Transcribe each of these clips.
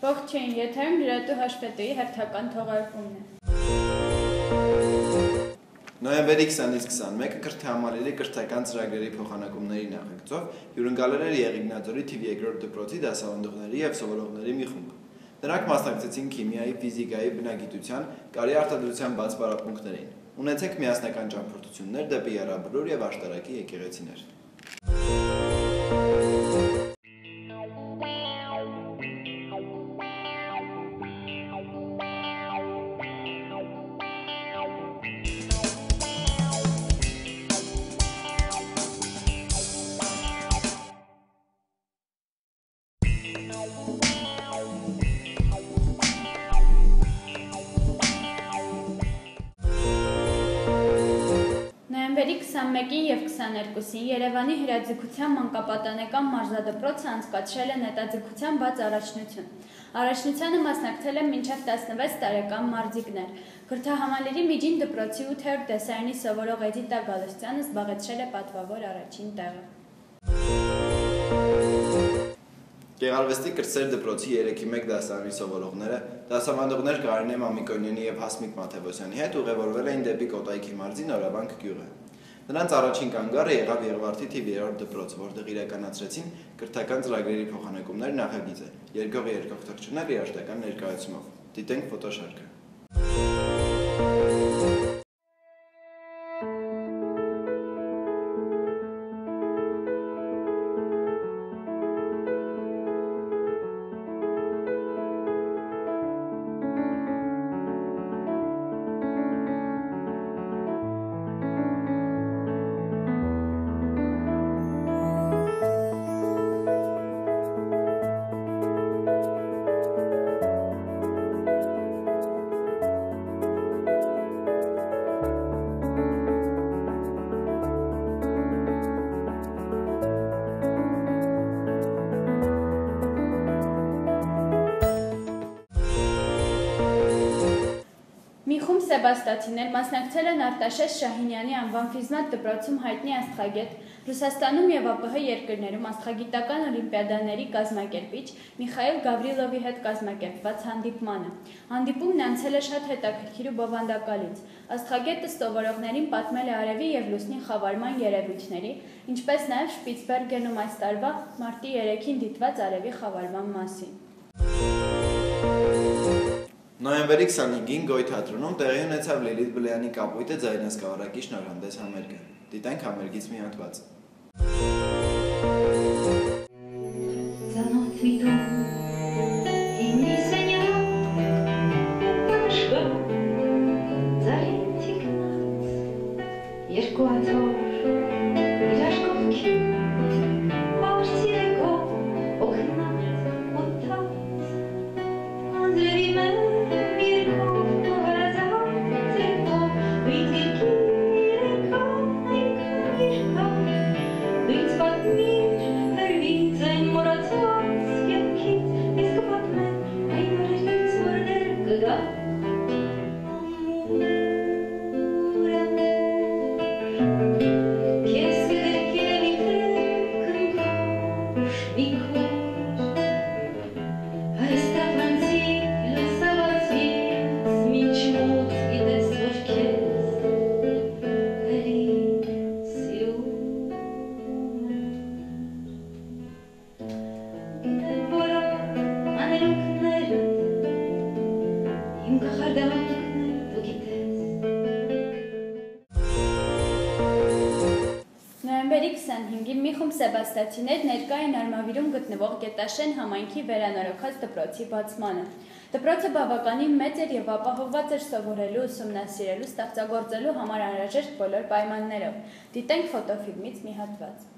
Ողջույն, եթերում լրատու հաշվետվի հերթական թողարկումն է։ Նոյեմբերի 20-ից 21-ը կրթահամալիրի կրթական ծրագրերի փոխանակումների նախագծով հյուրընկալել էր Եղիգնաձորի թիվ 2-րդ դպրոցի դասավանդողների և սովորողների մի խումբ։ Նրանք մասնակցեցին քիմիայի, ֆիզիկայի, բնագիտության, կարի արտադրության բաց պարապմունքներին։ Ունեցեք միասնական ճամփորդություններ դեպի Եռաբլուր և աշտարակի եկեղեցիներ։ Նոյեմբերի 21-ին և 22-ին Երևանի հրաձգության մանկապատանեկան մարզադպրոցը անցկացրել է նետաձգության բաց առաջնություն։ Առաջնությանը մասնակցել են մինչև 16 տարեկան մարզիկներ։ Կրթահամալիրի միջին դպրոցի 8-րդ դասարանի սովորող Էդիտա Գալստյանը զբաղեցրել է պատվավոր առաջին տեղը։ Գեղարվեստի կրտսեր դպրոցի 3-1 դասարանի սովորողները դասավանդողներ Կարինե Մամիկոնյանի և Հասմիկ Մաթևոսյանի հետ ուղևորվել էին դեպի Կոտայքի մարզի Նորավանք գյուղը։ Նրանց առաջին կանգառը եղավ Եղվարդի թիվ 3-րդ դպրոցը, որտեղ իրականացրեցին կրթական ծրագրերի փոխանակումներ նախագիծը, երկող թռչուններ երաժշտական ներկայացումով։ Դիտենք ֆոտոշարքը։ Մի խումբ սեբաստացիներ մասնակցել են Արտաշես Շահինյանի անվան ֆիզմատ դպրոցում հայտնի աստղագետ, Ռուսաստանում և ԱՊՀ երկրներում աստղագիտական օլիմպիադաների կազմակերպիչ Միխայիլ Գավրիլովի հետ կազմակերպված հանդիպմանը։ Հանդիպումն անցել է շատ հետաքրքիր ու բովանդակալից։ Աստղագետը սովորողներին պատմել է արևի և լուսնի խավարման երևույթների, ինչպես նաև Շպիցբերգենում այս տարվա մարտի 3-ին դիտված արևի խավարման մասին։ Նոյեմբերի 25-ին Գոյ թատրոնում տեղի ունեցավ Լիլիթ Բլեյանի կապույտը ձայնասկավառակի շնորհանդես համերգը։ Դիտենք համերգից մի հատված։ Նոյեմբերի 25-ին մի խումբ սեբաստացիներ ներկա էին Արմավիրում գտնվող Գետաշեն համայնքի վերանորոգած դպրոցի բացմանը։ Դպրոցը բավականին մեծ էր և ապահովված էր սովորելու, ուսումնասիրելու, ստեղծագործելու համար անհրաժեշտ բոլոր պայմաններով։ Դիտենք ֆոտոֆիլմից մի հատված։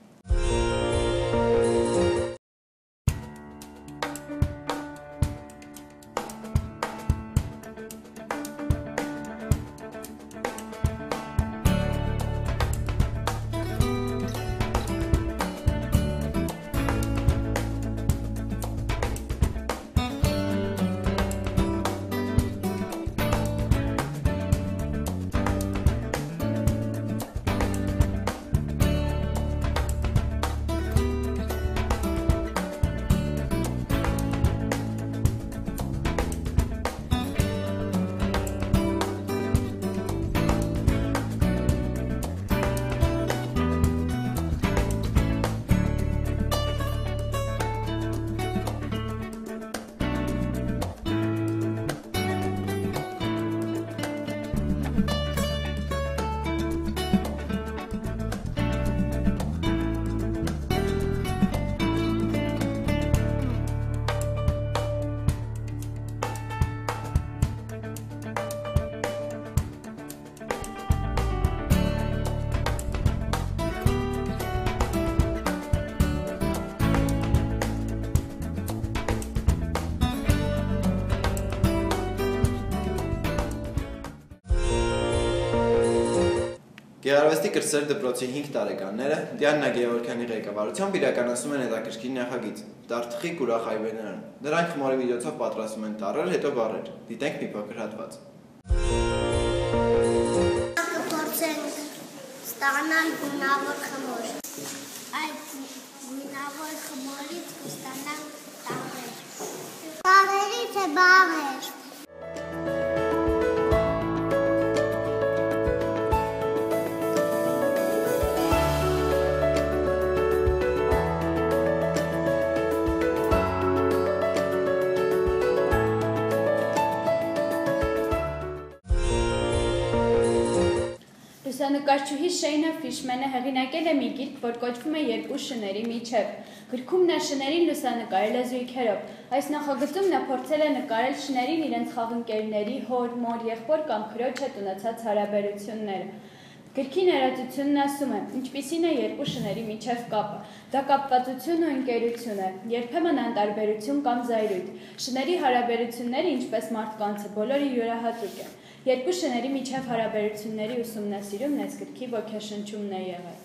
Գեղարվեստի կրտսեր դպրոցի 5 տարեկանները Դիանա Գեորգյանի ղեկավարությամբ իրականացնում են հետաքրքիր նախագիծ՝ «Դարթխիկ ուրախ այբերներն»։ Նրանք խմորի միջոցով պատրաստում են տառեր, հետո բառեր։ Դիտենք մի փոքր հատված։ Կփորձենք ստանալ գունավոր խմոր։ Այդ գունավոր խմորից կստանանք տառեր։ Տառերի թե բառեր։ Լուսանկարչուհի Շեյնա Ֆիշմենը հեղինակել է մի գիրք, որ կոչվում է «Երկու շների միջև»։ Գրքում նա շներին լուսանկարել է զույգերով։ Այս նախագծում նա փորձել է նկարել շներին իրենց խաղընկերների, հոր, մոր, եղբոր կամ քրոջ հետ ունեցած հարաբերությունները։ Գրքի ներածությունն ասում է. ինչպիսին է երկու շների միջև կապը։ Դա կապվածություն ու ընկերություն է, երբեմն անտարբերություն կամ զայրույթ։ Շների հարաբերությունները, ինչպես մարդկանցը, բոլորը յուրահատուկ են։ Երկու շների միջև հարաբերությունների ուսումնասիրումն այս գրքի ոգեշնչումն է եղել։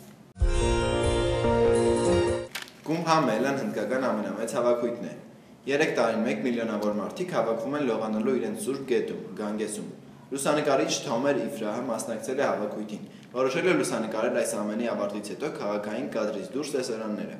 Կումբհամելն հնդկական ամենամեծ հավաքույթն է։ 3 տարին 1 միլիոնավոր մարդիկ հավաքվում են լողանալու իրենց սուրբ գետում, Գանգեսում։ Լուսանկարիչ Թոմեր Իֆրահը մասնակցել է հավաքույթին, որոշել է լուսանկարել այս ամենի ավարտից հետո քաղաքային կադրից դուրս տեսարանները։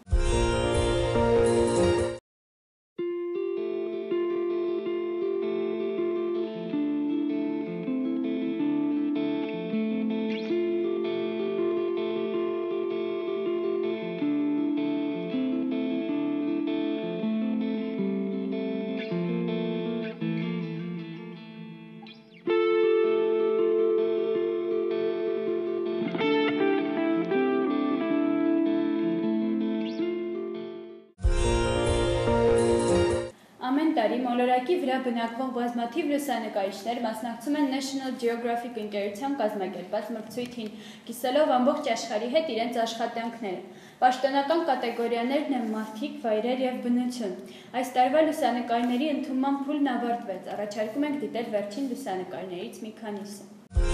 Ամեն տարի մոլորակի վրա բնակվող բազմաթիվ լուսանկարիչներ մասնակցում են National Geographic ընկերության կազմակերպած մրցույթին, կիսելով ամբողջ աշխարհի հետ իրենց աշխատանքները։ Պաշտոնական կատեգորիաներն են մարդիկ, վայրեր և բնություն։ Այս տարվա լուսանկարների ընդունման փուլն ավարտվեց, առաջարկում ենք դիտել վերջին լուսանկարներից մի քանիսը։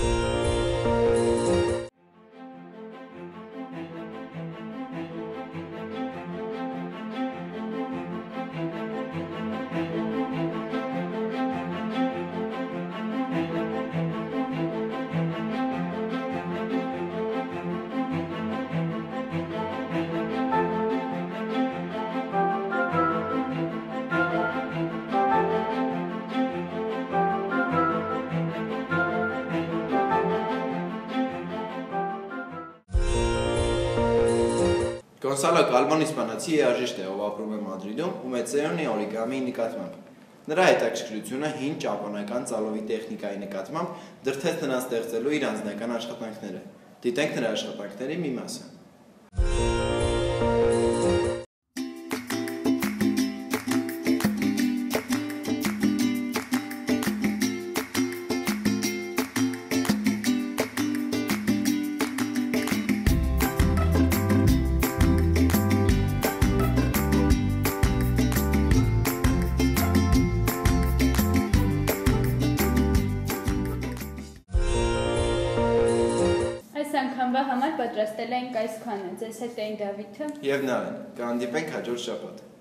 Գոնսալո Կալմոն իսպանացի երաժիշտ է, ով ապրում է Մադրիդում ու մեծերուն է օրիգամիի նկատմամբ։ Նրա հետաքրքրությունը հին ճապոնական ծալովի տեխնիկայի նկատմամբ դրդեց նրան ստեղծելու իր անձնական աշխատանքները։ Դիտենք նրա աշխատանքների մի մասը։ Անգամվա համար պատրաստել ենք այսքանը, ձեզ հետ էին Դավիթը և Նարեն, կհանդիպենք հաջորդ շաբաթ։